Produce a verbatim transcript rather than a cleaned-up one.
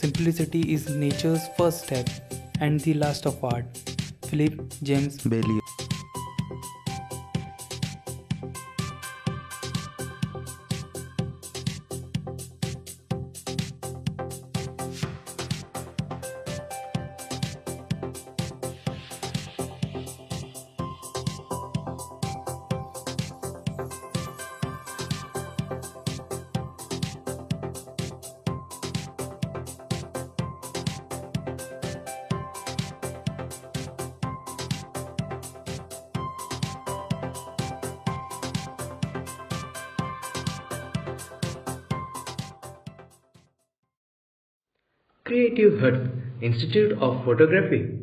simplicity is nature's first step and the last of art. Philip James Bailey. Creative Hut Institute of Photography.